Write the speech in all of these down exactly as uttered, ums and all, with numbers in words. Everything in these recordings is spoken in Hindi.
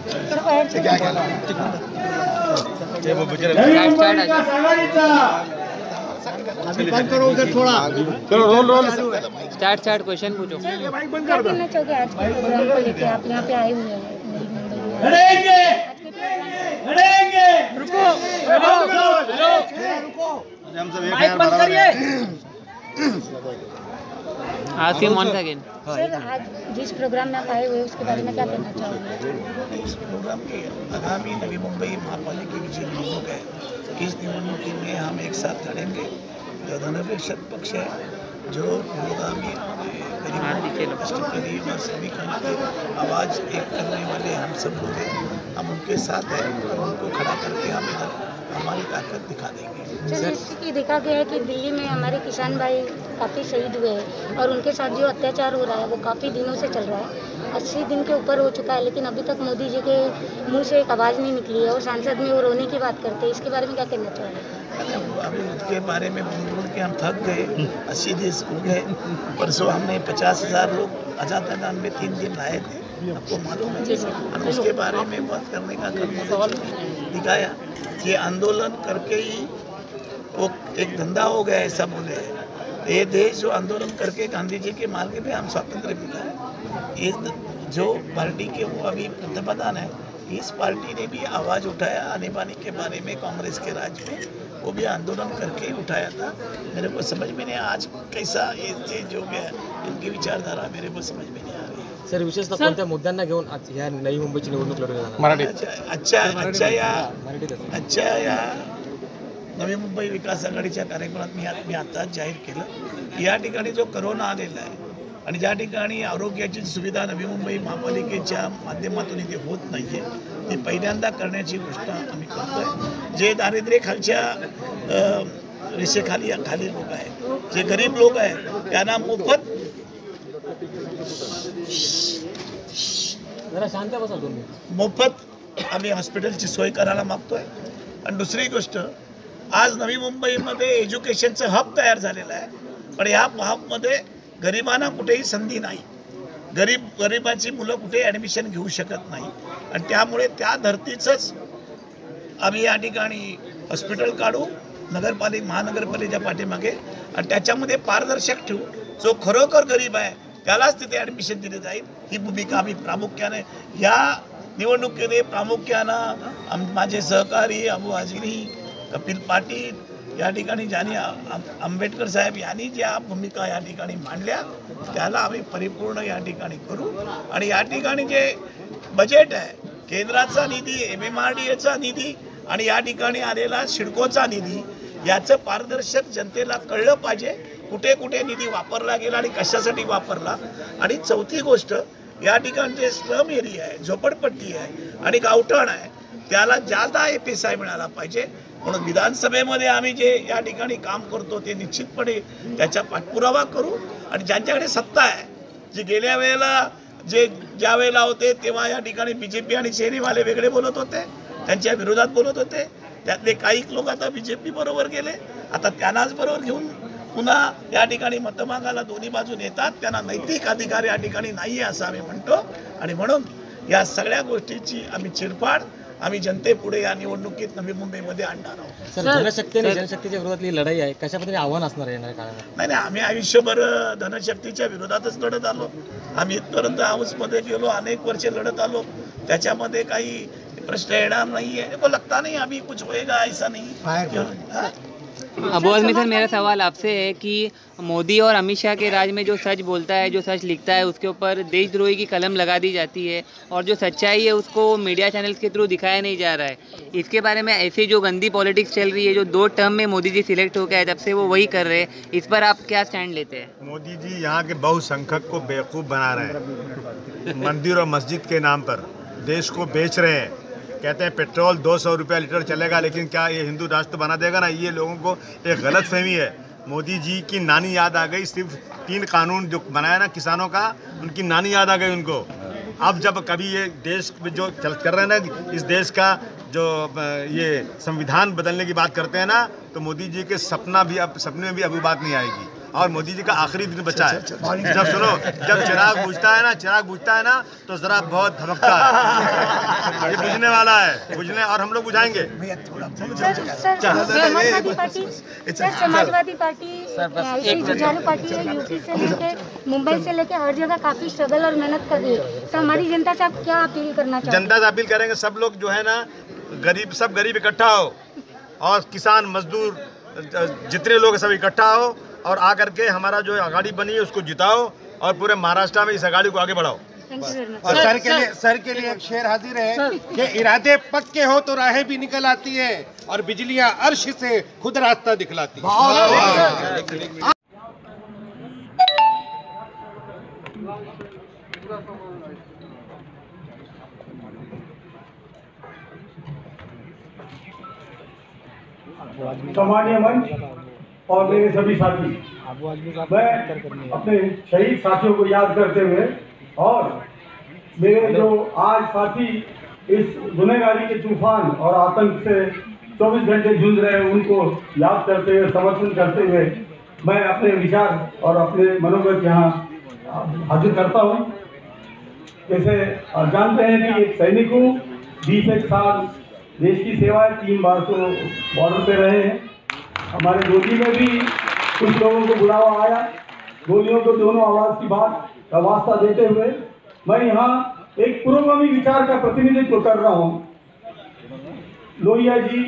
क्या कहना बंद करो उधर थोड़ा, चलो roll roll start start question पूछो। क्या कहना चाहोगे आज के प्रोग्राम को लेके आप यहाँ पे आए हुए हैं? लड़ेंगे लड़ेंगे रुको हम सब एक माइक बंद करिए। Asim on again. सर आज जिस प्रोग्राम में आप आए हुए हैं उसके बारे में क्या कहना चाहोगे? इस प्रोग्राम के आगामी नवी मुंबई महापालिका की जो निवडणूक है, इस निवडणुकी में हम एक साथ लड़ेंगे। जो धर्मनिरपेक्ष पक्ष है, जो विरोधामी गरीब कष्टकरी और श्रमिकों की आवाज़ एक करने वाले हम सब लोग हैं, हम उनके साथ हैं और उनको खड़ा करके हम इधर हमारी ताकत दिखा देंगे। सर जैसे कि देखा गया है कि दिल्ली में हमारे किसान भाई काफ़ी शहीद हुए हैं और उनके साथ जो अत्याचार हो रहा है वो काफ़ी दिनों से चल रहा है, अस्सी दिन के ऊपर हो चुका है, लेकिन अभी तक मोदी जी के मुंह से एक आवाज़ नहीं निकली है और सांसद में वो रोने की बात करते हैं। इसके बारे में क्या कहना चाहिए? अभी उसके बारे में बोल बोल के हम थक गए, अस्सी देश हो गए। परसों हमने पचास हज़ार लोग आज़ाद मैदान में तीन दिन लाए थे, आपको मालूम है। और उसके बारे में बात करने का कल दिखाया कि आंदोलन करके ही वो एक धंधा हो गया, ऐसा बोले हैं। ये देश जो आंदोलन करके गांधी जी के मार्ग पे हम स्वतंत्र मिला है, ये जो पार्टी के वो अभी पंतप्रधान है, इस पार्टी ने भी आवाज़ उठाया आने बाने के बारे में। कांग्रेस के राज में वो भी आंदोलन करके उठाया था। मेरे को समझ में नहीं आज कैसा ये चेंज हो गया, इनकी विचारधारा मेरे को समझ में नहीं आ रही। सर विशेषतः कोणत्या मुद्द्यांना घेऊन आज या नवी मुंबईची निवडणूक लढवली जाणार? मराठी अच्छा अच्छा या अच्छा या नवी मुंबई विकास आघाडीच्या कार्यक्रमात मी मी आताच जाहीर केलं की या ठिकाणी जो करोना आलेला आहे आणि ज्या ठिकाणी आरोग्याची सुविधा नवी मुंबई महापालिकेच्या माध्यमातून इथे होत नाही आहे, ती पहिल्यांदा करण्याची गोष्ट आम्ही करतोय। जे दारिद्र्यखालच्या रेषेखाली खाली लोक आहेत, जे गरीब लोक आहेत, त्यांना मोफत जरा शांत बसा तुम्ही मोफत आम्ही हॉस्पिटलची सोय करायला मागतोय। आणि दुसरी गोष्ट, आज नवी मुंबईमध्ये एज्युकेशनचं हब तयार झालेलं आहे, पण या हबमध्ये गरिबांना कुठेही संधी नाही। गरीब गरिबाची मुलं कुठे ॲडमिशन घेऊ शकत नाही आणि त्यामुळे त्या धर्तीचंच आम्ही या ठिकाणी हॉस्पिटल काढू नगरपालिका महानगरपालिकेच्या पाठीमागे आणि त्याच्यामध्ये पारदर्शक ठेवू। जो खरोखर गरीब आहे त्यालाच तिथे ॲडमिशन दिले जाईल, ही भूमिका आम्ही प्रामुख्याने या निवडणुकीने प्रामुख्यानं माझे सहकारी अबू आझमी, कपिल पाटील या ठिकाणी ज्यांनी आंबेडकर साहेब यांनी ज्या भूमिका या ठिकाणी मांडल्या त्याला आम्ही परिपूर्ण या ठिकाणी करू। आणि या ठिकाणी जे बजेट आहे, केंद्राचा निधी, एम एम आर डी एचा निधी आणि या ठिकाणी आलेला सिडकोचा निधी, याचं पारदर्शक जनतेला कळलं पाहिजे कुठे कुठे निधी वापरला गेला आणि कशासाठी वापरला। आणि चौथी गोष्ट, या ठिकाणी जे स्लम एरिया आहे, झोपडपट्टी आहे आणि गावठाण आहे, त्याला जादा ए पी एस आय मिळाला पाहिजे। म्हणून विधानसभेमध्ये आम्ही जे या ठिकाणी काम करतो ते निश्चितपणे त्याचा पाठपुरावा करू। आणि ज्यांच्याकडे सत्ता आहे, जे गेल्या वेळेला जे ज्या वेळेला होते तेव्हा या ठिकाणी बी जे पी आणि शहरीवाले वेगळे बोलत होते, त्यांच्या विरोधात बोलत होते, त्यातले काही लोक आता बी जे पी बरोबर गेले, आता त्यांनाच बरोबर घेऊन पुन्हा या ठिकाणी मतमागाला दोन्ही बाजून येतात। त्यांना नैतिक अधिकार या ठिकाणी नाही आहे असं आम्ही म्हणतो। आणि म्हणून या सगळ्या गोष्टीची आम्ही चिरफाड आम्ही जनतेपुढे या निवडणुकीत नवी मुंबईमध्ये आणणार आहोत। सर धनशक्ती आणि जनशक्तीच्या विरोधातली लढाई आहे, कशा पद्धतीने आव्हान असणार आहे येणाऱ्या काळात? नाही नाही, आम्ही आयुष्यभर धनशक्तीच्या विरोधातच लढत आलो। आम्ही इथपर्यंत हाऊसमध्ये गेलो, अनेक वर्षे लढत आलो, त्याच्यामध्ये काही प्रश्न येणार नाही है। को लगता नहीं अभी कुछ होएगा, ऐसा नहीं। अबू आज़मी सर, मेरा सवाल आपसे है कि मोदी और अमित शाह के राज में जो सच बोलता है, जो सच लिखता है, उसके ऊपर देशद्रोही की कलम लगा दी जाती है और जो सच्चाई है उसको मीडिया चैनल्स के थ्रू दिखाया नहीं जा रहा है। इसके बारे में ऐसी जो गंदी पॉलिटिक्स चल रही है, जो दो टर्म में मोदी जी सिलेक्ट हो गए, जब से वो वही कर रहे हैं, इस पर आप क्या स्टैंड लेते हैं? मोदी जी यहाँ के बहुसंख्यक को बेवकूफ़ बना रहे हैं। मंदिर और मस्जिद के नाम पर देश को बेच रहे हैं। कहते हैं पेट्रोल दो सौ रुपया लीटर चलेगा, लेकिन क्या ये हिंदू राष्ट्र बना देगा? ना, ये लोगों को एक गलत फहमी है। मोदी जी की नानी याद आ गई, सिर्फ तीन कानून जो बनाया ना किसानों का, उनकी नानी याद आ गई उनको। अब जब कभी ये देश में जो चल कर रहे हैं ना, इस देश का जो ये संविधान बदलने की बात करते हैं ना, तो मोदी जी के सपना भी अब सपने में भी अभी बात नहीं आएगी। और मोदी जी का आखिरी दिन बचा है। जब सुनो, जब चिराग बुझता है ना चिराग बुझता है ना तो जरा बहुत धमकता है। ये बुझने वाला है, बुझने, और हम लोग बुझाएंगे। Sir sir Samajwadi Party sir Samajwadi Party ऐसी जुझारू पार्टी है, यूपी से लेके मुंबई से लेके हर जगह काफी स्ट्रगल और मेहनत कर रही है। तो हमारी जनता से आप क्या अपील करना चाहते हैं? जनता से अपील करेंगे सब लोग जो है ना, गरीब सब गरीब इकट्ठा हो, और किसान मजदूर जितने लोग सब इकट्ठा हो, और आकर के हमारा जो अगाड़ी बनी है उसको जिताओ, और पूरे महाराष्ट्र में इस अगाड़ी को आगे बढ़ाओ। और सर के लिए सर के लिए एक शेर हाजिर है कि इरादे पक्के हो तो राहें भी निकल आती है, और बिजलियां अर्श से खुद रास्ता दिखलाती है। सामान्य मंच और मेरे सभी साथी, मैं अपने शहीद साथियों को याद करते हुए और मेरे जो आज साथी इस गुनहगारी के तूफान और आतंक से चौबीस घंटे जूझ रहे हैं, उनको याद करते हुए, समर्थन करते हुए मैं अपने विचार और अपने मनोगत यहाँ हाजिर करता हूँ। जैसे आप जानते हैं कि एक सैनिक हूँ, बीस एक साल देश की सेवा है, तीन बार तो बॉर्डर पे रहे हैं। हमारे गोली में भी कुछ लोगों को बुलावा आया, गोलियों को दोनों आवाज़ की बात का वास्ता देते हुए मैं यहाँ एक पुरोगामी विचार का प्रतिनिधित्व कर रहा हूँ। लोहिया जी,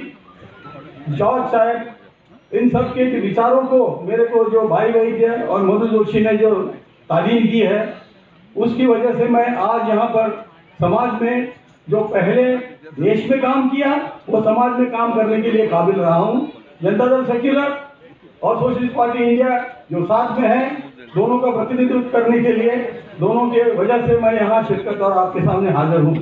जॉर्ज साहब, इन सब के विचारों को मेरे को जो भाई वैद्य और मधु जोशी ने जो तालीम की है, उसकी वजह से मैं आज यहाँ पर समाज में जो पहले देश में काम किया वो समाज में काम करने के लिए काबिल रहा हूँ। जनता दल सेक्युलर और सोशलिस्ट पार्टी इंडिया जो साथ में है, दोनों का प्रतिनिधित्व करने के लिए, दोनों के वजह से मैं यहाँ शिरकत और आपके सामने हाजिर हूँ।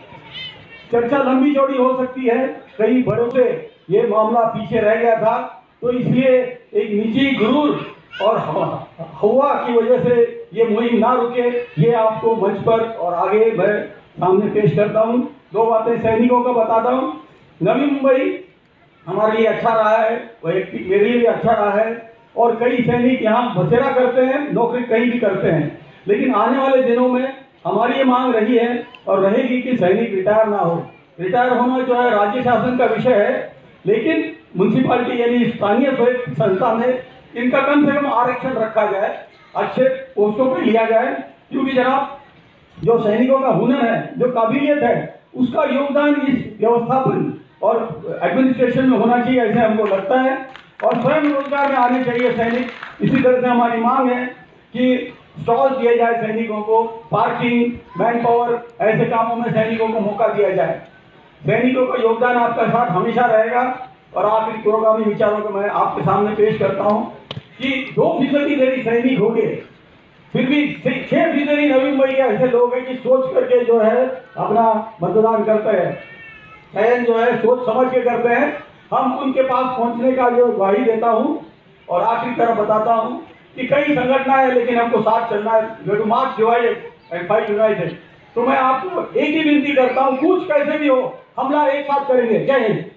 चर्चा लंबी चौड़ी हो सकती है, कई बड़ों से ये मामला पीछे रह गया था, तो इसलिए एक निजी गुरूर और हवा की वजह से ये मुहिम ना रुके, ये आपको मंच पर और आगे मैं सामने पेश करता हूँ। दो बातें सैनिकों का बताता हूँ। नवी मुंबई हमारे लिए अच्छा रहा है, वैयक्तिक मेरे लिए भी अच्छा रहा है, और कई सैनिक यहाँ बसेरा करते हैं, नौकरी कहीं भी करते हैं, लेकिन आने वाले दिनों में हमारी ये मांग रही है और रहेगी कि सैनिक रिटायर ना हो। रिटायर होना जो है राज्य शासन का विषय है, लेकिन म्यूनसिपालिटी यानी स्थानीय स्वयं संस्था में इनका कम से कम आरक्षण रखा जाए, अच्छे पोस्टों पर लिया जाए, क्योंकि जनाब जो सैनिकों का हुनर है, जो काबिलियत है, उसका योगदान इस व्यवस्थापन और एडमिनिस्ट्रेशन में होना चाहिए, ऐसे हमको लगता है। और स्वयं रोजगार में आने चाहिए सैनिक। इसी तरह से हमारी मांग है कि स्टॉल दिए जाए सैनिकों को, पार्किंग, मैन पावर, ऐसे कामों में सैनिकों को मौका दिया जाए। सैनिकों का योगदान आपका साथ हमेशा रहेगा। और आखिरी पुरोगामी विचारों को मैं आपके सामने पेश करता हूँ कि दो फीसदी यदि सैनिक हो गए, फिर भी छह फीसदी नवी मुंबई के ऐसे लोग हैं कि सोच करके जो है अपना मतदान करते हैं, चयन जो है सोच समझ के करते हैं। हम उनके पास पहुंचने का जो ग्वाही देता हूं और आखिरी तरफ बताता हूं कि कई संगठन है, लेकिन हमको साथ चलना है। We too march divided and fight united. तो मैं आपको एक ही विनती करता हूं, कुछ कैसे भी हो, हमला एक साथ करेंगे। जय हिंद।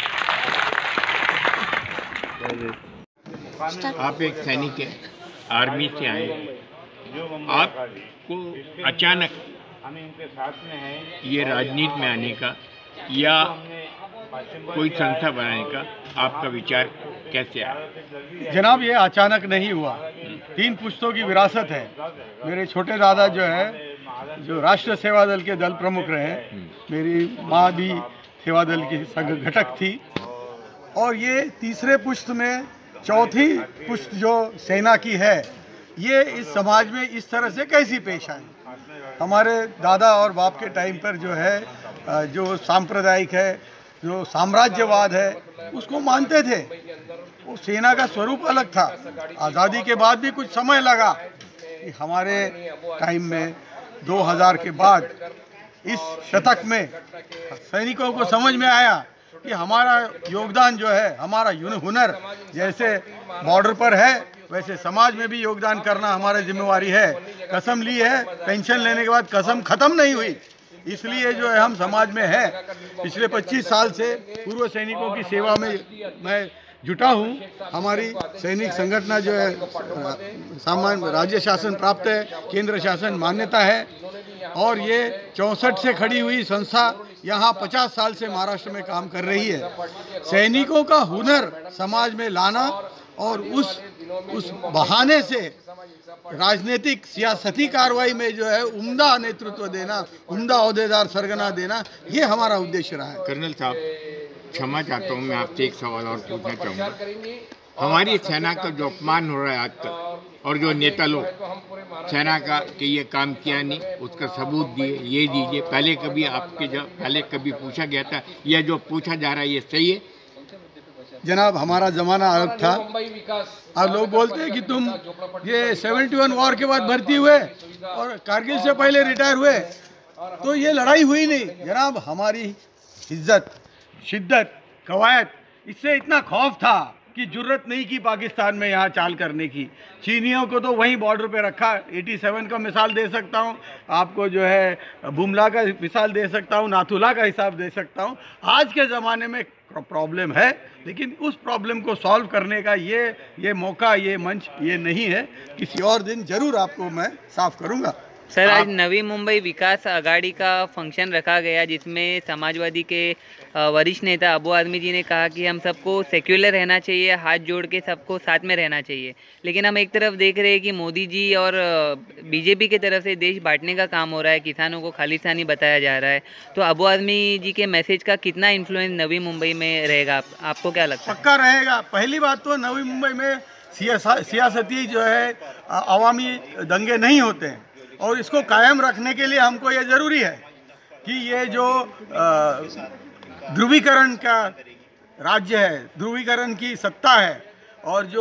आप एक सैनिक है, आर्मी से आए, आपको अचानक ये राजनीति में आने का या कोई संस्था बनाने का आपका विचार कैसे आया? जनाब, ये अचानक नहीं हुआ, तीन पुश्तों की विरासत है। मेरे छोटे दादा जो है जो राष्ट्रीय सेवा दल के दल प्रमुख रहे, मेरी माँ भी सेवा दल की संघ घटक थी, और ये तीसरे पुश्त में चौथी पुश्त जो सेना की है, ये इस समाज में इस तरह से कैसी पेश आई? हमारे दादा और बाप के टाइम पर जो है जो सांप्रदायिक है, जो साम्राज्यवाद है, उसको मानते थे। वो सेना का स्वरूप अलग था। आज़ादी के बाद भी कुछ समय लगा कि हमारे टाइम में दो हज़ार के बाद इस शतक में सैनिकों को समझ में आया कि हमारा योगदान जो है, हमारा हुनर जैसे बॉर्डर पर है, वैसे समाज में भी योगदान करना हमारी जिम्मेवारी है। कसम ली है, पेंशन लेने के बाद कसम खत्म नहीं हुई, इसलिए जो है हम समाज में है। पिछले पच्चीस साल से पूर्व सैनिकों की सेवा में मैं जुटा हूँ। हमारी सैनिक संगठन जो है सामान्य राज्य शासन प्राप्त है, केंद्र शासन मान्यता है और ये चौंसठ से खड़ी हुई संस्था यहाँ पचास साल से महाराष्ट्र में काम कर रही है। सैनिकों का हुनर समाज में लाना और उस उस बहाने से राजनीतिक सियासती कार्रवाई में जो है उम्दा नेतृत्व देना, उम्दा ओहदेदार सरगना देना, ये हमारा उद्देश्य रहा है। कर्नल साहब, क्षमा चाहता हूँ, मैं आपसे एक सवाल और पूछना चाहूँगा। हमारी सेना का जो अपमान हो रहा है आज तक और जो नेता लोग सेना का कि ये काम किया नहीं, उसका सबूत दिए, ये दीजिए, पहले कभी आपके जब पहले कभी पूछा गया था, यह जो पूछा जा रहा है ये सही है? जनाब, हमारा ज़माना अलग था। अब लोग बोलते हैं कि तुम ये इकहत्तर वॉर के बाद भर्ती हुए और कारगिल से पहले रिटायर हुए, तो ये लड़ाई हुई नहीं। जनाब, हमारी इज्जत, शिद्दत, कवायद, इससे इतना खौफ था कि जुर्रत नहीं की पाकिस्तान में यहाँ चाल करने की। चीनियों को तो वहीं बॉर्डर पे रखा। सत्तासी का मिसाल दे सकता हूँ आपको, जो है बुमला का मिसाल दे सकता हूँ, नाथुला का हिसाब दे सकता हूँ। आज के ज़माने में प्रॉब्लम है, लेकिन उस प्रॉब्लम को सॉल्व करने का ये ये मौका, ये मंच ये नहीं है। किसी और दिन जरूर आपको मैं साफ करूँगा। सर, आज नवी मुंबई विकास आघाड़ी का फंक्शन रखा गया जिसमें समाजवादी के वरिष्ठ नेता अबू आदमी जी ने कहा कि हम सबको सेक्युलर रहना चाहिए, हाथ जोड़ के सबको साथ में रहना चाहिए। लेकिन हम एक तरफ देख रहे हैं कि मोदी जी और बीजेपी की तरफ से देश बांटने का काम हो रहा है, किसानों को खालिस्तानी बताया जा रहा है। तो अबू आदमी जी के मैसेज का कितना इन्फ्लुएंस नवी मुंबई में रहेगा, आप, आपको क्या लगता है? पक्का रहेगा। पहली बात तो नवी मुंबई में सियासा, सियासती जो है अवामी दंगे नहीं होते हैं और इसको कायम रखने के लिए हमको ये ज़रूरी है कि ये जो ध्रुवीकरण का राज्य है, ध्रुवीकरण की सत्ता है और जो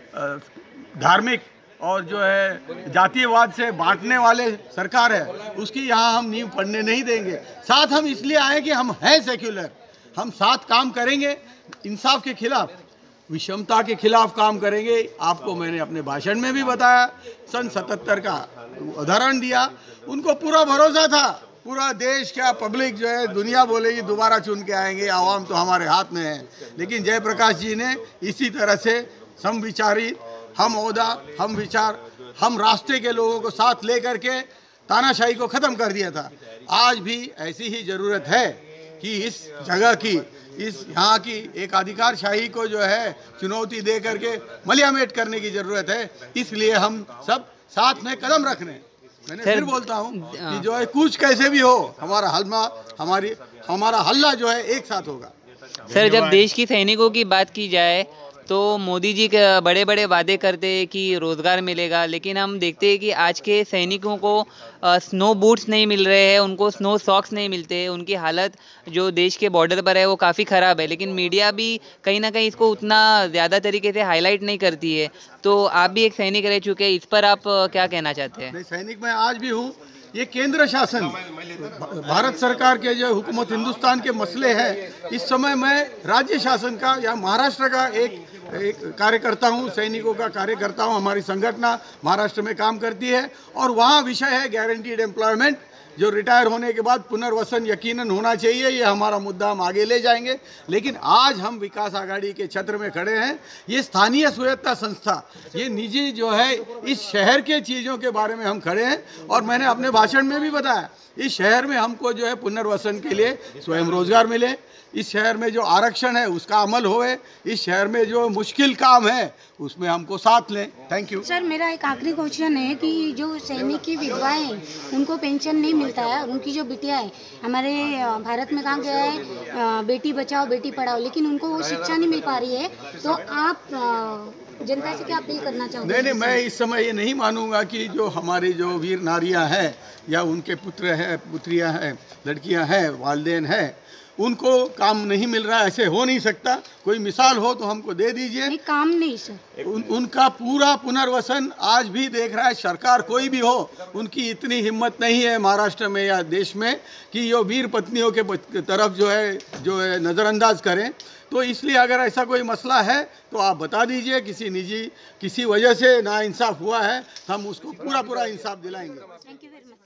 धार्मिक और जो है जातीयवाद से बांटने वाले सरकार है, उसकी यहाँ हम नींव पड़ने नहीं देंगे। साथ हम इसलिए आए कि हम हैं सेक्युलर, हम साथ काम करेंगे, इंसाफ के खिलाफ, विषमता के खिलाफ काम करेंगे। आपको मैंने अपने भाषण में भी बताया, सन सतहत्तर का उदाहरण दिया। उनको पूरा भरोसा था, पूरा देश क्या पब्लिक जो है दुनिया बोलेगी दोबारा चुन के आएंगे, आवाम तो हमारे हाथ में है। लेकिन जयप्रकाश जी ने इसी तरह से समविचारी, हम ओहदा, हम विचार, हम रास्ते के लोगों को साथ लेकर के तानाशाही को ख़त्म कर दिया था। आज भी ऐसी ही ज़रूरत है कि इस जगह की, इस यहाँ की एक अधिकारशाही को जो है चुनौती दे करके मलियामेट करने की ज़रूरत है। इसलिए हम सब साथ में कदम रख रहे हैं। मैंने फिर बोलता हूँ कि जो है कुछ कैसे भी हो, हमारा हल्ला हमारी हमारा हल्ला जो है एक साथ होगा। सर, जब देश की सैनिकों की बात की जाए तो मोदी जी के बड़े बड़े वादे करते हैं कि रोज़गार मिलेगा, लेकिन हम देखते हैं कि आज के सैनिकों को स्नो बूट्स नहीं मिल रहे हैं, उनको स्नो सॉक्स नहीं मिलते हैं। उनकी हालत जो देश के बॉर्डर पर है वो काफ़ी ख़राब है, लेकिन मीडिया भी कहीं ना कहीं इसको उतना ज़्यादा तरीके से हाईलाइट नहीं करती है। तो आप भी एक सैनिक रह चुके हैं, इस पर आप क्या कहना चाहते हैं? नहीं, सैनिक मैं आज भी हूँ। ये केंद्र शासन, भारत सरकार के जो हुकूमत हिंदुस्तान के मसले हैं, इस समय मैं राज्य शासन का या महाराष्ट्र का एक एक कार्यकर्ता हूँ, सैनिकों का कार्यकर्ता हूँ। हमारी संगठन महाराष्ट्र में काम करती है और वहाँ विषय है गारंटीड एम्प्लॉयमेंट, जो रिटायर होने के बाद पुनर्वसन यकीनन होना चाहिए। ये हमारा मुद्दा हम आगे ले जाएंगे। लेकिन आज हम विकास आघाड़ी के छत्र में खड़े हैं। ये स्थानीय स्वायत्ता संस्था, ये निजी जो है, इस शहर के चीज़ों के बारे में हम खड़े हैं। और मैंने अपने भाषण में भी बताया, इस शहर में हमको जो है पुनर्वसन के लिए स्वयं रोजगार मिले, इस शहर में जो आरक्षण है उसका अमल होए, इस शहर में जो मुश्किल काम है उसमें हमको साथ लें। Thank you sir. मेरा एक आखिरी क्वेश्चन है कि जो सैनिक की विधवाएं हैं उनको पेंशन नहीं मिलता है, और उनकी जो बिटिया है, हमारे भारत में कहा गया है बेटी बचाओ बेटी पढ़ाओ, लेकिन उनको वो शिक्षा नहीं मिल पा रही है। तो आप जनता से क्या अपील करना चाहोगे? नहीं नहीं, मैं इस समय ये नहीं मानूंगा कि जो हमारी जो वीर नारियां हैं या उनके पुत्र हैं, पुत्रियां हैं, लड़कियां हैं, वालिदैन हैं, उनको काम नहीं मिल रहा है। ऐसे हो नहीं सकता। कोई मिसाल हो तो हमको दे दीजिए। नहीं, काम नहीं सर। उन, उनका पूरा पुनर्वसन आज भी देख रहा है सरकार, कोई भी हो, उनकी इतनी हिम्मत नहीं है महाराष्ट्र में या देश में कि ये वीर पत्नियों के तरफ जो है जो है नज़रअंदाज करें। तो इसलिए अगर ऐसा कोई मसला है तो आप बता दीजिए। किसी निजी किसी वजह से नाइंसाफ हुआ है, हम उसको पूरा पूरा इंसाफ दिलाएंगे। Thank you very much.